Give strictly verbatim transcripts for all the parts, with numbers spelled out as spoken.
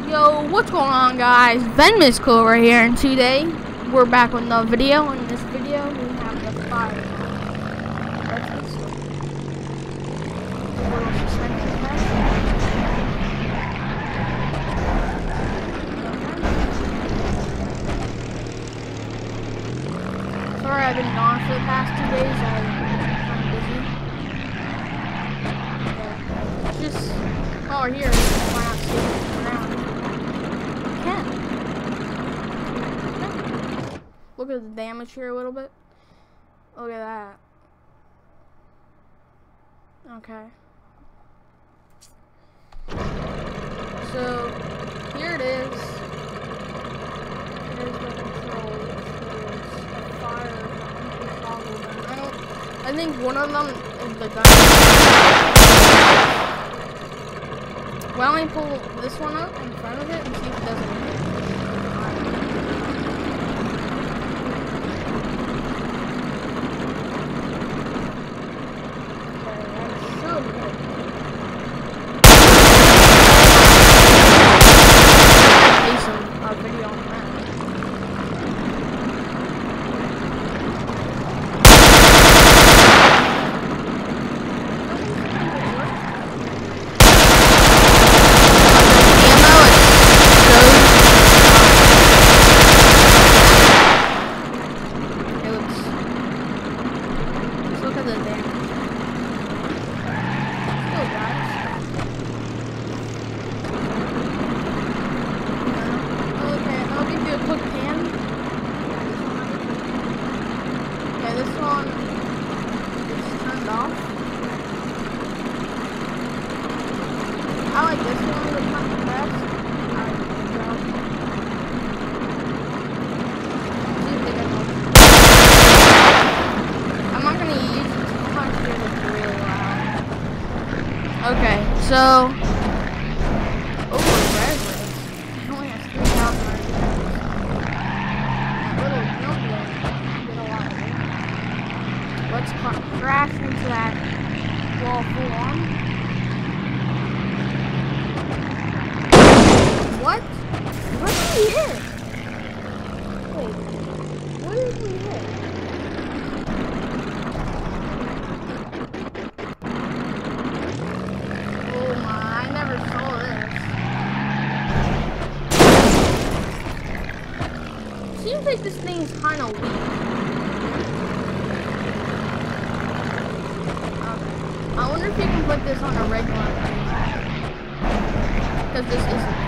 Yo, what's going on, guys? Venmisco right here, and today we're back with another video. In this video, we have the fire. Let's get started. A little suspension test. Sorry, I've been gone for the past two days. I've been kind of busy. Yeah. Just while we're here, why not see around? Look at the damage here a little bit. Look at that. Okay. So, here it is. Here's the controls. There's a fire toggle gun. I don't, I think one of them is the gun. Well, let me pull this one up in front of it and see if it doesn't hit. I like this one, it's not the best. Alright, good job. See if they get one. I'm not gonna use it too much because it's really loud. Okay, so. Oh, red red. It only has three thousand red reds. That little jump there did a lot of damage. Let's crash into that wall full on. What? What did we hit? Wait, what did we hit? Oh my, I never saw this. Seems like this thing's kind of weak. Okay. I wonder if you can put this on a regular page. Because this isn't.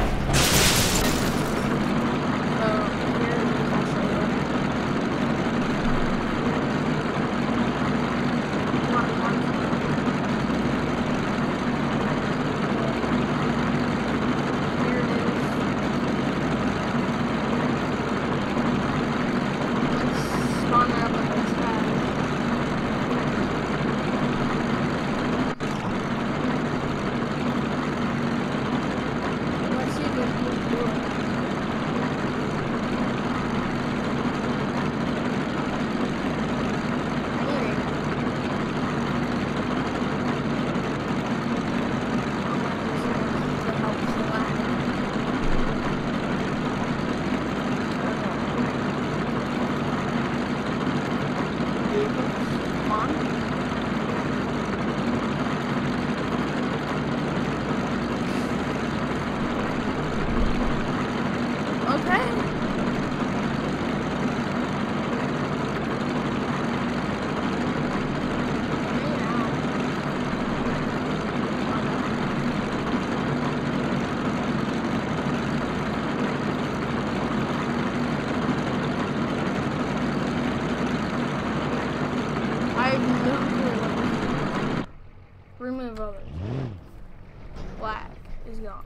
Remove others. Black is gone.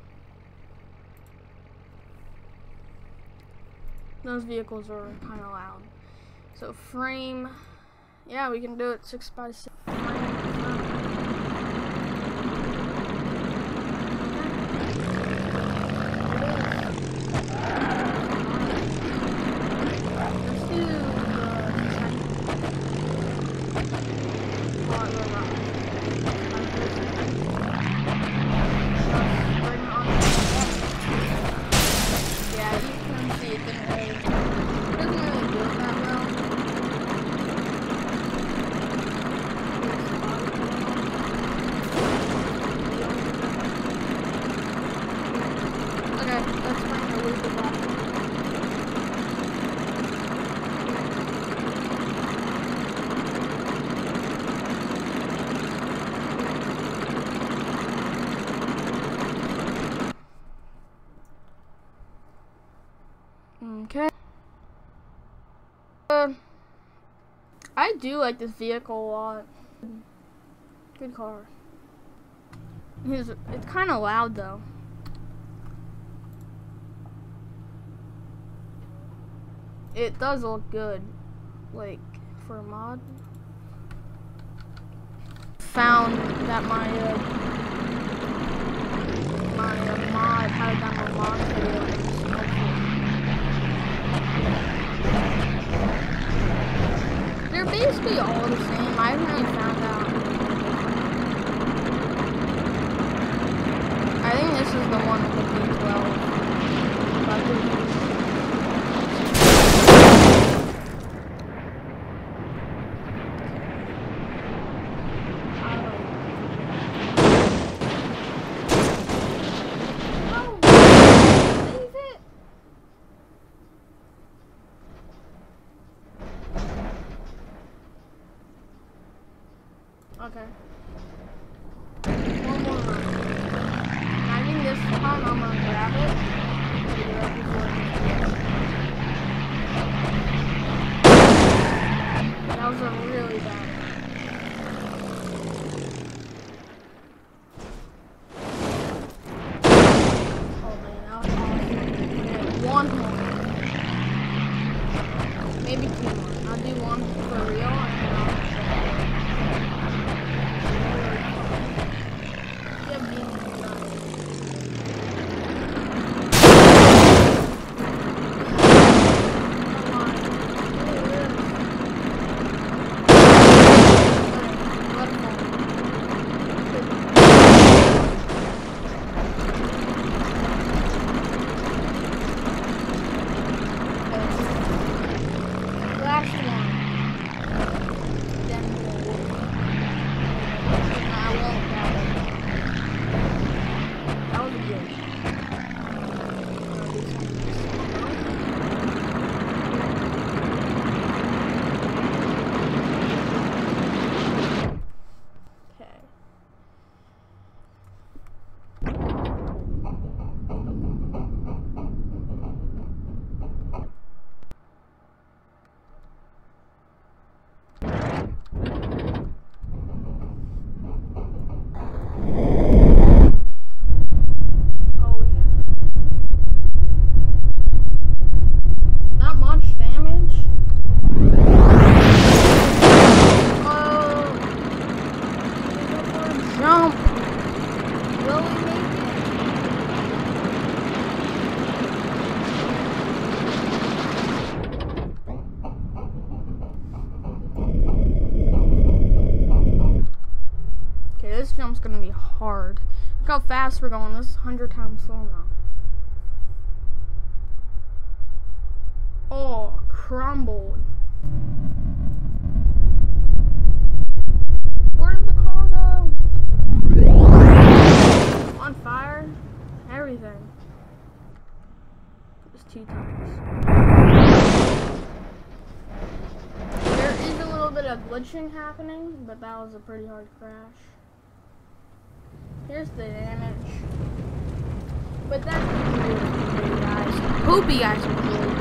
Those vehicles are kind of loud. So frame, yeah, we can do it six by six. Let's do the Okay, let's find a loop of that. Okay. Uh, I do like this vehicle a lot. Good car. It's, it's kind of loud though. It does look good, like for a mod. Found that my uh, my uh, mod had done a mod video. They're basically all the same. I haven't really found out. I think this is the one with the B twelve. Okay. One more run. I think this time I'm gonna grab it. That was a really bad one. Oh man, that was awesome. One more. Maybe two more. I'll do one for real and then I'll this jump's gonna be hard. Look how fast we're going. This is a hundred times slow now. Oh, crumbled. Where did the car go? On fire? Everything. Just two times. There is a little bit of glitching happening, but that was a pretty hard crash. Here's the damage. But that's it for you guys. Hope you guys enjoyed.